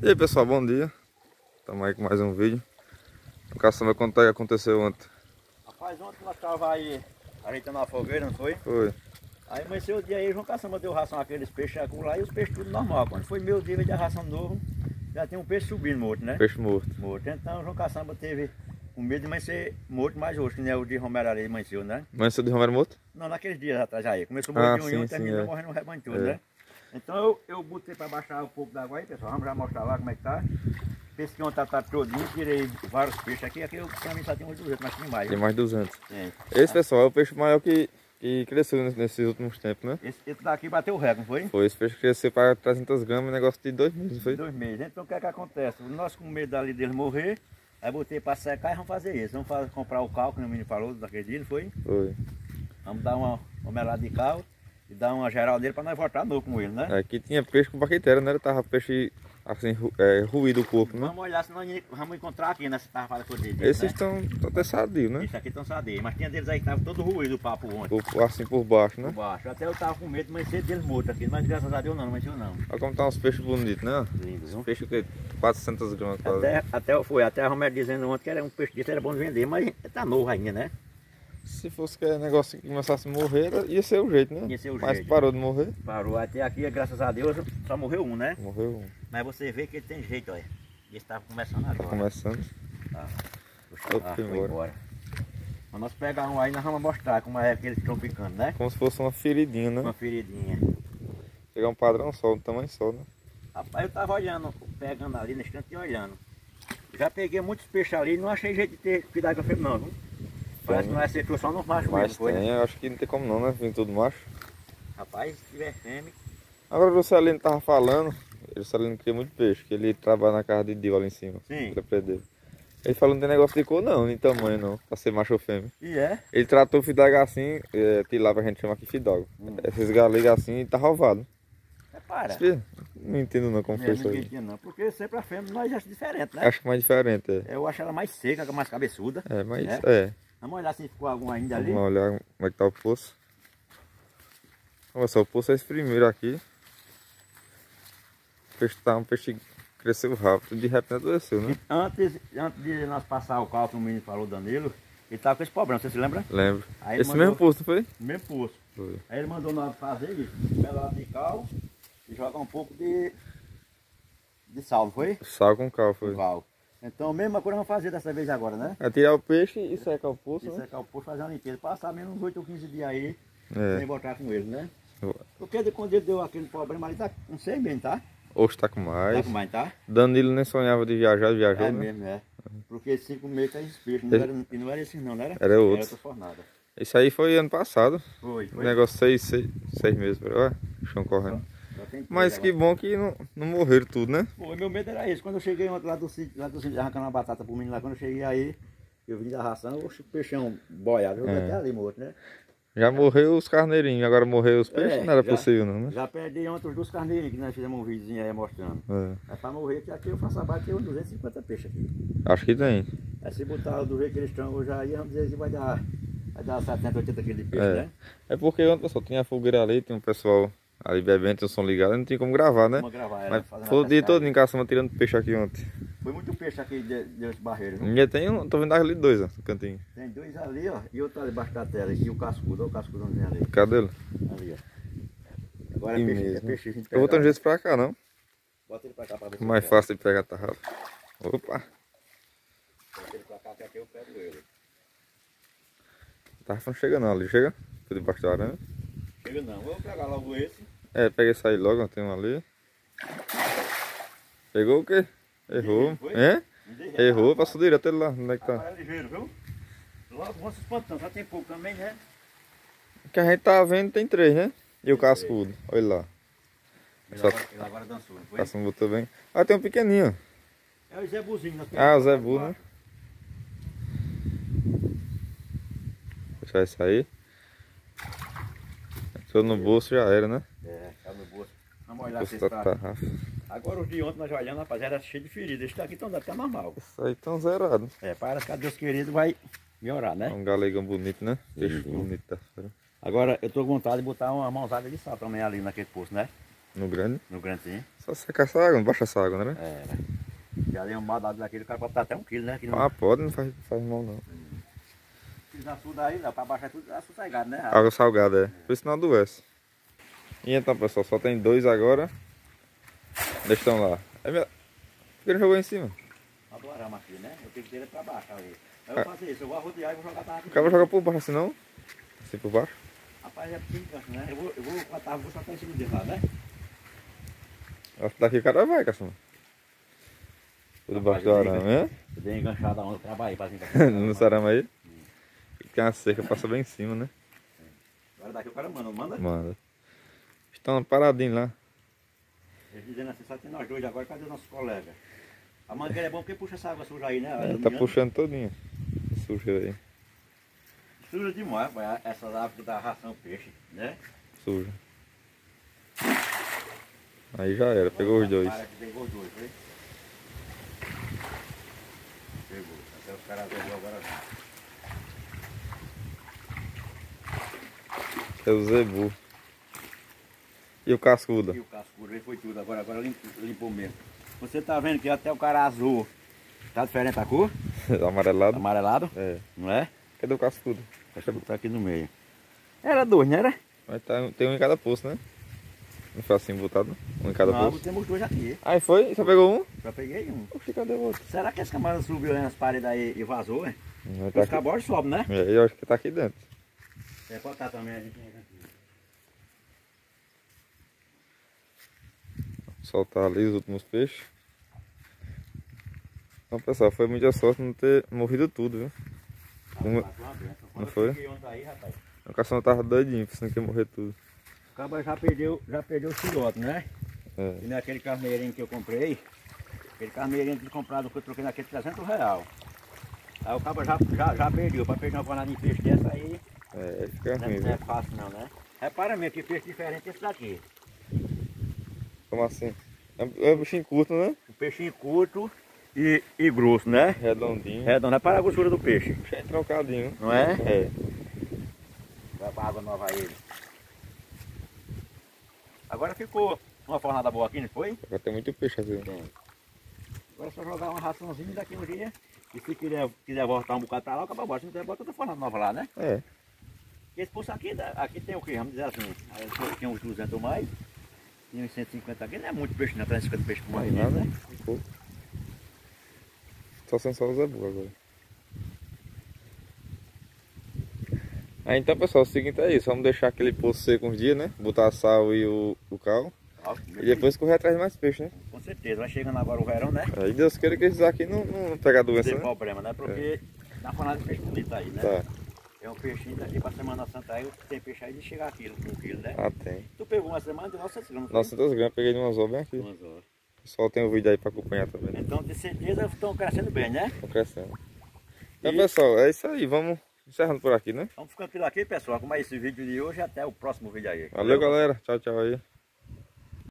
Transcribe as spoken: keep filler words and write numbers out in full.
E aí pessoal, bom dia. Estamos aí com mais um vídeo. O caçamba vai contar o que aconteceu ontem. Rapaz, ontem nós estávamos aí ajeitando a fogueira, não foi? Foi. Aí amanheceu o dia aí, João Caçamba deu ração àqueles peixes lá e os peixes tudo normal. Quando foi meu dia de ração novo, já tem um peixe subindo morto, né? Peixe morto. Morto. Então o João Caçamba teve com medo de amanhecer morto mais hoje, que nem o de Romero Areia amanheceu, né? Amanheceu de Romero morto? Não, naqueles dias atrás aí. Começou Ah, morto de um em um, sim, terminou sim, é. morrendo um rebanho todo, É. né? Então eu, eu botei para baixar um pouco d'água aí, pessoal. Vamos já mostrar lá como é que tá. Pesquei um tatá todinho, tirei vários peixes aqui. Aqui eu, pra mim só tem uns duzentos, mas tem mais. Tem mais de duzentos. Tem. Esse pessoal é o peixe maior que, que cresceu nesse- nesses últimos tempos, né? Esse, esse daqui bateu o recorde, não foi? Foi, esse peixe cresceu para trezentas gramas, negócio de dois meses, não foi? Dois meses. Então o que é que acontece? Nós com medo ali dele morrer, aí botei para secar e vamos fazer isso. Vamos fazer, comprar o cal, que o menino falou daquele dia, não foi? Foi. Vamos dar uma, uma melada de cal e dar uma geral nele para nós voltar novo com ele, né? Aqui tinha peixe com bactéria, né? Tava peixe assim, ru- é, ruído o corpo, né? Vamos olhar se nós vamos encontrar aqui nessa tarrafada que eu dei. Esses né? estão até sadios, né? Isso aqui estão sadeios, mas tinha deles aí que estavam todo ruído o papo ontem. Por- assim por baixo, né? Por baixo. Até eu tava com medo de amanhecer deles mortos aqui, mas graças a Deus não, não amanheceu não. Olha como tá uns peixes bonitos, né? Lindo, viu? Peixe que quatrocentas gramas quase. Até, até foi, até a Romero dizendo ontem que era um peixe desse, era bom de vender, mas tá novo ainda, né? Se fosse que o negócio que começasse a morrer, era- ia ser o jeito, né? Ia ser o Mas jeito. parou de morrer, Parou até aqui, graças a Deus, só morreu um, né? morreu um. Mas você vê que ele tem jeito, olha. Ele estava começando Tá agora. começando. Tá. Puxa, Outro ah, foi foi embora. embora. Mas nós pegamos um aí, nós vamos mostrar como é que eles estão ficando, né? Como se fosse uma feridinha, né? Uma feridinha. Pegar um padrão só, um tamanho só, né? Rapaz, eu tava olhando, pegando ali nesse canto e olhando. Já peguei muitos peixes ali e não achei jeito de ter cuidado com a fêmea não, viu? Parece que não acertou só nos machos Mas mesmo, foi, tem, né? eu acho que não tem como não, né? Vem tudo macho. Rapaz, se tiver fêmea... Agora o Juscelino tava falando, o Juscelino cria muito peixe, que ele trabalha na casa de Dio ali em cima. Sim. Ele é dele. Ele falou que não tem negócio de cor não, nem tamanho não, pra ser macho ou fêmea. E é? Ele tratou o fidaga assim, é, que lá a gente chama aqui fidoga. Hum. Esses galegos assim, tá rovado. É para. Filho, não entendo não como Não, foi isso ninguém aí. tinha não, porque sempre a fêmea nós achamos diferente, né? Acho que mais diferente, é. Eu acho ela mais seca, mais cabeçuda. É, mas né? é. Vamos olhar se ficou algum ainda ali. Vamos olhar como é que tá o poço. Olha só, o poço é esse primeiro aqui. O peixe tá, um peixe que cresceu rápido, de repente adoeceu, né? Antes, antes de nós passar o carro que o menino falou, Danilo, ele tava com esse problema, você se lembra? Lembro. Aí ele Esse mandou- mesmo poço, não foi? No mesmo poço. Foi. Aí ele mandou nós fazer isso, melado de cal e jogar um pouco de, de sal, não foi? Sal com cal, foi. Cal. Então, a mesma coisa vamos fazer dessa vez agora, né? É tirar o peixe e secar o poço, Isso né? é que é o poço, fazer uma limpeza, passar menos uns oito ou quinze dias aí, É. sem voltar com ele, né? Porque de quando ele deu aquele problema ali, tá com seis meses, tá? Hoje tá com Tá mais. com mais, tá? Danilo nem sonhava de viajar, viajou, É né? mesmo, é. Porque cinco meses tá esses peixes, não era, e não era esses não, não era? Era outro. Era outra fornada. Isso aí foi ano passado. Foi, O foi. negócio seis, seis, seis meses, olha, o chão correndo. Só tem três Mas que agora. bom que não, não morreram tudo, né? Pô, meu medo era esse. Quando eu cheguei ontem lá do sítio, lá do sítio, arrancando uma batata pro menino lá, quando eu cheguei aí, eu vim da ração, oxe, o peixão boiado, eu É. até ali morto, né? Já morreu os carneirinhos, agora morreu os peixes, É, não era já- possível não, né? Já perdi ontem os dois carneirinhos que nós fizemos um videozinho aí mostrando. É. Mas pra morrer, que aqui eu faço abaixo, tem uns duzentos e cinquenta peixes aqui. Acho que tem. Aí se botar do jeito que eles estão hoje aí, vamos dizer que vai dar, vai dar setenta, oitenta quilos de peixe, É. né? É porque ontem, pessoal, tinha a fogueira ali, tinha um pessoal ali bebendo, tinha o som ligado, não tinha como gravar, né? Vamos gravar ela, Mas fazendo foi o uma dia pescada. todo em caçamba tirando peixe aqui ontem. Foi muito peixe aqui de- desse barreiro, viu? Ainda tem um, tô vendo ali dois, ó, no cantinho. Tem dois ali, ó, e outro ali embaixo da tela, e o cascudo, olha o cascudãozinho ali. Cadê ele? Ali, ó. Agora é Que peixe, é mesmo. peixe a gente Eu vou pegar. ter um jeito pra cá, não? Bota ele pra cá pra ver se Mais eu pego. fácil de pegar tarrafo. Opa, Bota ele pra cá que aqui eu pego ele. tarrafo não chega não ali, chega? Tô debaixo da aranha. Chega não, vou pegar logo esse. É, pega esse aí logo, ó, tem um ali. Pegou o quê? Errou. Foi? É? Me deixa- Errou, passou direto ele lá, onde é que tá? Agora é ligeiro, viu? Logo vão se espantando, só tem pouco também, né? O que a gente tá vendo tem três, né? E o cascudo, olha lá. Ele Só- agora, ele agora dançou, não O foi? caçamba botou bem. Ah, tem um pequenininho. É o Zé Buzinho. nós Ah, o pegamos Zé lá Bu, do né? Deixar isso aí. Entrou no bolso, já era, né? É, tá no bolso. Vamos olhar Bolso se da está. tarrafa. Agora os de ontem nós olhando, rapaz, era cheio de feridas. Esse daqui então deve estar normal. Isso aí tão zerado. É, para que a Deus querido vai melhorar, É né? um galegão bonito, né? Peixe Sim. bonito da fora. Agora eu tô com vontade de botar uma mãozada de sal também ali naquele poço, né? No grande? No grande sim. Só secar essa água, não baixa essa água, né? É. Já deu um badado daquele, o cara pode estar até um quilo, né? Que não... Ah, pode, não faz, faz mal não. Fiz açude aí, não, pra baixar tudo assossegado, né? Água salgada, é. Por isso não adoece. E então, pessoal, só tem dois agora. Eles estão lá. É minha... Por que ele jogou em cima? Adoramos aqui, né? Eu tenho que ter ele pra baixo, aí. Aí eu vou fazer isso, eu vou arrodear e vou jogar a tarrafa. O cara vai jogar por baixo assim não? Assim por baixo? Rapaz, é pequeno canto, né? Eu vou, eu vou com a tarrafa, vou soltar em cima dele lá, né? Acho que daqui o cara vai, caçamba. Por debaixo do arame, né? Eu dei enganchada onde eu trabalhei pra vir No arame aí? Tem uma cerca, passa bem em cima, né? Agora daqui o cara manda, não manda? Manda. Estão paradinhos lá. Eles dizendo assim, só tem nós dois agora, cadê os nossos colegas? A mangueira é bom porque puxa essa água suja aí, né? É, tá puxando todinho. Suja aí. Suja demais, pô, essas águas da ração peixe, né? Suja. Aí já era, pegou os dois. Para que pegou os dois, foi? Pegou. Até os caras verem agora. É o zebu. E o cascudo? E o cascudo, aí foi tudo, agora, agora limpou, limpou mesmo. Você tá vendo que até o cara azul tá diferente a cor? Amarelado? Amarelado? É. Não é? Cadê o cascudo? Deixa eu botar aqui no meio. Era dois, não era? Mas tá, tem um em cada poço, né? Não foi assim botado? Um em cada Não, poço? temos dois aqui. Aí foi? Só pegou um? Já peguei um. Oxi, cadê o outro? Será que esse camarada subiu aí nas paredes aí e vazou, hein? Não, Os tá aqui. cabores sobem, né? É, eu acho que tá aqui dentro. Quer botar também a gente aqui. Soltar ali os últimos peixes. Então, pessoal, foi muita sorte não ter morrido tudo, viu? Uma... Não foi? O caçamba tava doidinho, pensando que ia morrer tudo. O cabra já perdeu, já perdeu o filhote, né? É. E naquele carneirinho que eu comprei, aquele carneirinho que comprado que eu troquei naquele trezentos reais. Aí o cabra já, já, já perdeu, para perder uma panada de peixe dessa aí, É, fica não, ruim, não é viu? fácil não, né? Repara mesmo que peixe diferente é esse daqui. Como assim? É um, é um bichinho curto, né? Um peixinho curto e, e grosso, né? Redondinho. Redondo, repara a grossura do peixe. É trocadinho. Não é? É. Vai pra água nova ele. Agora ficou uma fornada boa aqui, não foi? Agora tem muito peixe assim. Tem. Agora é só jogar uma raçãozinha daqui um dia. E se quiser, quiser voltar um bocado pra lá, acaba bora. Se não quiser, bota outra fornada nova lá, né? É. E esse poço aqui, aqui tem o quê? Vamos dizer assim. Aí tem uns duzentos ou mais. Tem uns cento e cinquenta aqui. Não é muito peixe, não. trezentos e cinquenta peixes por mais, Nada, né? um pouco. Só sendo só o zebu agora. Aí então, pessoal, o seguinte é isso. Vamos deixar aquele poço seco uns dias, né? Botar sal e o, o cal. E depois correr atrás de mais peixe, né? Com certeza. Vai chegando agora o verão, né? Aí Deus queira que esses aqui não, não, não pegam a Não doença, tem né? problema, né? Porque na fornada de peixe bonito aí, né? Tá. É um peixinho daqui pra Semana Santa aí, tem peixe aí de chegar aquilo, com um quilo, né? Ah, tem. Tu pegou uma semana de nossa gramas. Nossa, duas gramas, peguei de umas obras bem aqui. Duas horas. O pessoal tem o vídeo aí pra acompanhar também, né? Então, de certeza, estão crescendo bem, né? Estão crescendo. Então, E- pessoal, é isso aí. Vamos encerrando por aqui, né? Vamos ficando por aqui, pessoal. Com mais esse vídeo de hoje, até o próximo vídeo aí. Valeu, galera. Tchau, tchau aí.